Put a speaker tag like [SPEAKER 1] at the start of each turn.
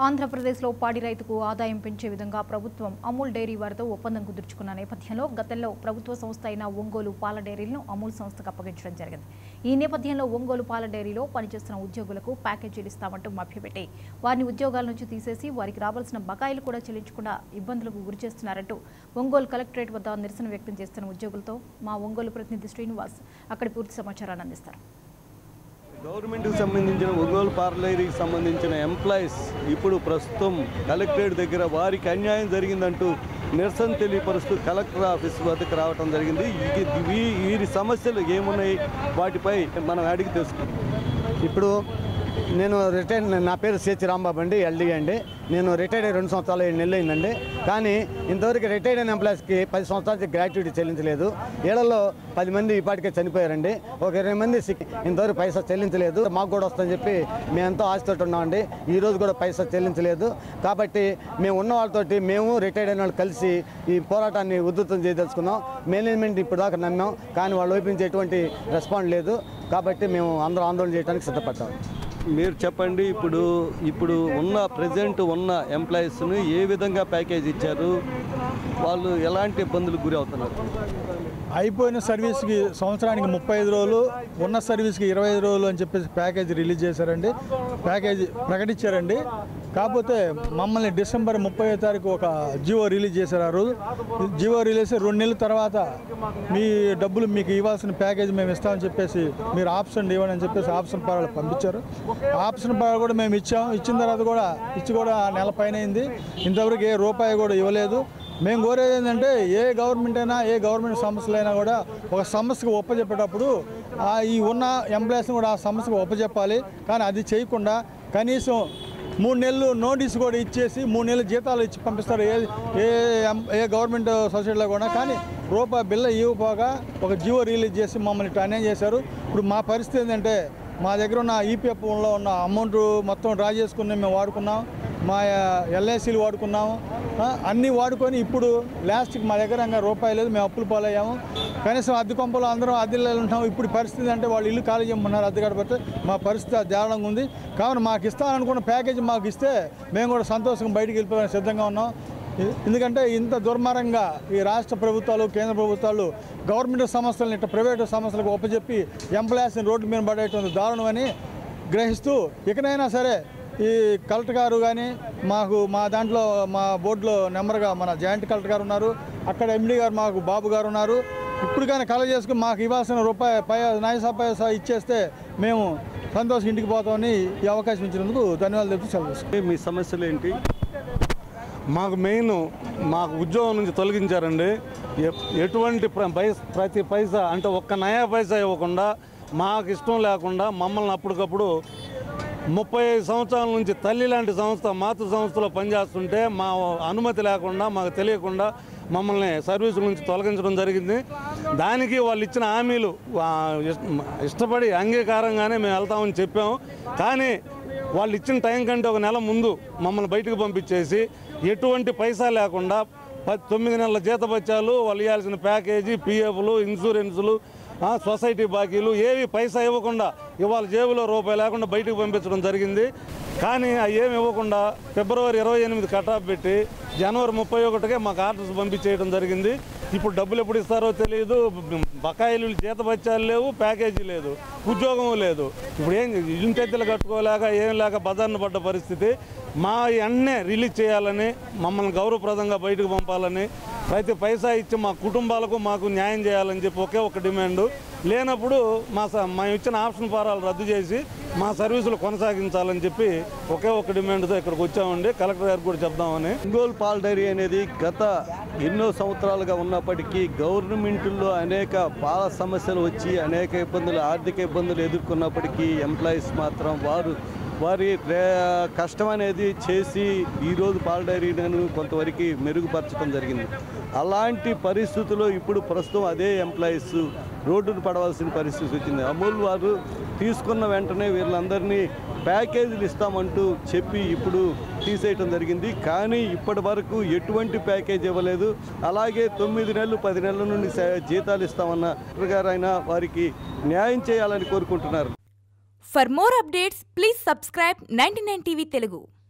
[SPEAKER 1] ఆంధ్రప్రదేశ్లో పాడి రైతుకు ఆదాయం పెంచే విధంగా ప్రభుత్వం అమూల్ డైరీ వారితో ఒప్పందం కుదుర్చుకున్న నేపథ్యంలో గతంలో ప్రభుత్వ సంస్థ అయిన ఒంగోలు పాల డైరీలను అమూల్ సంస్థకు అప్పగించడం జరిగింది. ఈ నేపథ్యంలో ఒంగోలు పాల డైరీలో పనిచేస్తున్న ఉద్యోగులకు ప్యాకేజీలు ఇస్తామంటూ మభ్యపెట్టి వారిని ఉద్యోగాల నుంచి తీసేసి వారికి రావాల్సిన బకాయిలు కూడా చెల్లించకుండా ఇబ్బందులకు గురిచేస్తున్నారంటూ ఒంగోలు కలెక్టరేట్ వద్ద నిరసన వ్యక్తం చేస్తున్న ఉద్యోగులతో మా ఒంగోలు ప్రతినిధి శ్రీనివాస్ అక్కడి పూర్తి సమాచారాన్ని అందిస్తారు.
[SPEAKER 2] గవర్నమెంట్కి సంబంధించిన ఒంగోలు పార్లరీకి సంబంధించిన ఎంప్లాయీస్ ఇప్పుడు ప్రస్తుతం కలెక్టరేట్ దగ్గర వారికి అన్యాయం జరిగిందంటూ నిరసన తెలియపరుస్తూ కలెక్టర్ ఆఫీస్ వద్దకు రావడం జరిగింది. వీరి సమస్యలు ఏమున్నాయి వాటిపై మనం అడిగి తెలుసుకుంటాం.
[SPEAKER 3] ఇప్పుడు నేను రిటైర్డ్, నా పేరు సిహెచ్ రాంబాబు అండి, ఎల్డీ అండి. నేను రిటైర్డ్ 2 సంవత్సరాలు 7 నెలలు అయిందండి. కానీ ఇంతవరకు రిటైర్డ్ అయిన ఎంప్లాయీస్కి 10 సంవత్సరాలకి గ్రాట్యుటీ చెల్లించలేదు. ఏళ్లలో 10 మంది ఇప్పటికే చనిపోయారండి. ఒక 20 మంది ఇంతవరకు పైసా చెల్లించలేదు. మాకు కూడా వస్తుందని చెప్పి మేము ఎంతో ఆశతోటి ఉన్నామండి. ఈ రోజు కూడా పైసా చెల్లించలేదు. కాబట్టి మేము ఉన్న వాళ్ళతోటి మేము రిటైర్డ్ అయిన వాళ్ళు కలిసి ఈ పోరాటాన్ని ఉధృతం చేయదలుచుకున్నాం. మేనేజ్మెంట్ ఇప్పుడు దాకా నమ్మాం, కానీ వాళ్ళ వైపు నుంచి ఎటువంటి రెస్పాండ్ లేదు. కాబట్టి మేము అందరూ ఆందోళన చేయడానికి సిద్ధపడ్డాం.
[SPEAKER 2] మీరు చెప్పండి, ఇప్పుడు ఉన్న ప్రజెంట్ ఉన్న ఎంప్లాయీస్ను ఏ విధంగా ప్యాకేజ్ ఇచ్చారు, వాళ్ళు ఎలాంటి ఇబ్బందులకు గురి అవుతున్నారు?
[SPEAKER 4] అయిపోయిన సర్వీస్కి సంవత్సరానికి 35 రోజులు, ఉన్న సర్వీస్కి 25 రోజులు అని చెప్పేసి ప్యాకేజ్ రిలీజ్ చేశారండి, ప్యాకేజ్ ప్రకటించారండి. కాకపోతే మమ్మల్ని డిసెంబర్ 30వ తారీఖు ఒక జియో రిలీజ్ చేశారు. ఆ రోజు జియో రిలీజ్ 2 నెలల తర్వాత మీ డబ్బులు మీకు ఇవ్వాల్సిన ప్యాకేజ్ మేము ఇస్తామని చెప్పేసి మీరు ఆప్షన్ ఇవ్వండి అని చెప్పేసి ఆప్షన్ పరాలు పంపించారు. ఆప్షన్ పరాలు కూడా మేము ఇచ్చిన తర్వాత కూడా నెల పైన అయింది. ఇంతవరకు ఏ రూపాయి కూడా ఇవ్వలేదు. మేము కోరేది ఏంటంటే ఏ గవర్నమెంట్ అయినా ఏ గవర్నమెంట్ సంస్థలైనా కూడా ఒక సంస్థకు ఒప్పజెప్పేటప్పుడు ఈ ఉన్న ఎంప్లాయీస్ని కూడా ఆ సంస్థకు ఒప్పజెప్పాలి. కానీ అది చేయకుండా కనీసం 3 నెలలు నోటీస్ కూడా ఇచ్చేసి 3 నెలలు జీతాలు ఇచ్చి పంపిస్తారు ఏ గవర్నమెంట్ సొసైటీలో కూడా. కానీ రూపాయి బిల్ల ఇవ్వపోగా ఒక జియో రిలీజ్ చేసి మమ్మల్ని అన్యాయం చేశారు. ఇప్పుడు మా పరిస్థితి ఏంటంటే మా దగ్గర ఉన్న ఈపీఎఫ్లో ఉన్న అమౌంట్ మొత్తం డ్రా చేసుకుని మేము వాడుకున్నాం, మా ఎల్ఐసీలు వాడుకున్నాము, అన్నీ వాడుకొని ఇప్పుడు లాస్ట్కి మా దగ్గర ఇంకా రూపాయి లేదు. మేము అప్పులు పాలయ్యాము. కనీసం అద్దె కొంపలో అందరం అద్దెలు ఉంటాం. ఇప్పుడు పరిస్థితి అంటే వాళ్ళు ఇల్లు ఖాళీ చేయమన్నారు అద్దె కడపడితే. మా పరిస్థితి దారుణంగా ఉంది. కావున మాకు ఇస్తాననుకున్న ప్యాకేజీ మాకు ఇస్తే మేము కూడా సంతోషంగా బయటికి వెళ్ళిపోవడానికి సిద్ధంగా ఉన్నాం. ఎందుకంటే ఇంత దుర్మార్గంగా ఈ రాష్ట్ర ప్రభుత్వాలు, కేంద్ర ప్రభుత్వాలు గవర్నమెంట్ సంస్థలను ఇట్లా ప్రైవేటు సంస్థలకు ఒప్పచెప్పి ఎంప్లాయీస్ని రోడ్డు మీద పడేటువంటి దారుణమని గ్రహిస్తూ ఇకనైనా సరే ఈ కలెక్టర్ గారు కానీ మా దాంట్లో మా బోర్డులో నెంబర్గా మన జాయింట్ కలెక్టర్ గారు ఉన్నారు, అక్కడ ఎండీ గారు మాకు బాబు గారు ఉన్నారు. ఇప్పుడు కానీ కలెక్ట్ చేసుకుని మాకు ఇవ్వాల్సిన రూపాయి నైసా పైసా ఇచ్చేస్తే మేము సంతోషం ఇంటికి పోతామని ఈ అవకాశం ఇచ్చినందుకు ధన్యవాదాలు చెప్తూ సెలవు.
[SPEAKER 2] మీ సమస్యలు ఏంటి?
[SPEAKER 5] మాకు మాకు ఉద్యోగం నుంచి తొలగించారండి. ఎటువంటి ప్రతి పైసా అంటే ఒక్క నయా పైసా ఇవ్వకుండా మాకు ఇష్టం లేకుండా మమ్మల్ని అప్పటికప్పుడు 35 సంవత్సరాల నుంచి తల్లి లాంటి సంస్థ మాతృ సంస్థలో పనిచేస్తుంటే మా అనుమతి లేకుండా మాకు తెలియకుండా మమ్మల్ని సర్వీసుల నుంచి తొలగించడం జరిగింది. దానికి వాళ్ళు ఇచ్చిన హామీలు ఇష్టపడి అంగీకారంగానే మేము వెళ్తామని చెప్పాము. కానీ వాళ్ళు ఇచ్చిన టైం కంటే ఒక నెల ముందు మమ్మల్ని బయటకు పంపించేసి ఎటువంటి పైసా లేకుండా 9 నెలల జీతభత్యాలు, వాళ్ళు ఇవ్వాల్సిన ప్యాకేజీ, పిఎఫ్లు, ఇన్సూరెన్సులు, సొసైటీ బాకీలు ఏవి పైసా ఇవ్వకుండా ఇవాళ జేబులో రూపాయి లేకుండా బయటకు పంపించడం జరిగింది. కానీ అవి ఏమి ఇవ్వకుండా ఫిబ్రవరి 28 కటాఫ్ పెట్టి జనవరి 31కే మాకు ఆర్డర్స్ పంపించేయడం జరిగింది. ఇప్పుడు డబ్బులు ఎప్పుడు ఇస్తారో తెలియదు. బకాయిలు, జీతభత్యాలు లేవు, ప్యాకేజీ లేదు, ఉద్యోగం లేదు. ఇప్పుడు ఇంటెత్తులు కట్టుకోలేక ఏం లేక బజార్ను పడ్డ పరిస్థితి. మా అన్నీ రిలీజ్ చేయాలని, మమ్మల్ని గౌరవప్రదంగా బయటకు పంపాలని, ప్రతి పైసా ఇచ్చి మా కుటుంబాలకు మాకు న్యాయం చేయాలని చెప్పి ఒకే ఒక డిమాండు. లేనప్పుడు మేము ఇచ్చిన ఆప్షన్ ఫారాలు రద్దు చేసి మా సర్వీసులు కొనసాగించాలని చెప్పి ఒకే ఒక డిమాండ్తో ఇక్కడికి వచ్చామండి. కలెక్టర్ గారికి కూడా చెప్దామని.
[SPEAKER 2] ఒంగోలు పాల డైరీ అనేది గత ఎన్నో సంవత్సరాలుగా ఉన్నప్పటికీ గవర్నమెంట్లో అనేక పాల సమస్యలు వచ్చి అనేక ఇబ్బందులు, ఆర్థిక ఇబ్బందులు ఎదుర్కొన్నప్పటికీ ఎంప్లాయీస్ మాత్రం వారి కష్టం అనేది చేసి ఈరోజు పాల డైరీలను కొంతవరకు మెరుగుపరచడం జరిగింది. అలాంటి పరిస్థితుల్లో ఇప్పుడు ప్రస్తుతం అదే ఎంప్లాయీస్ రోడ్డును పడవలసిన పరిస్థితి వచ్చింది. అమూల్ వారు తీసుకున్న వెంటనే వీళ్ళందరినీ ప్యాకేజీలు ఇస్తామంటూ చెప్పి ఇప్పుడు తీసేయటం జరిగింది. కానీ ఇప్పటి వరకు ఎటువంటి ప్యాకేజ్ ఇవ్వలేదు. అలాగే 9 నెలలు 10 నెలల నుండి జీతాలు ఇస్తామన్న గారు అయినా వారికి న్యాయం చేయాలని కోరుకుంటున్నారు.
[SPEAKER 6] For more updates, please subscribe 99 TV Telugu.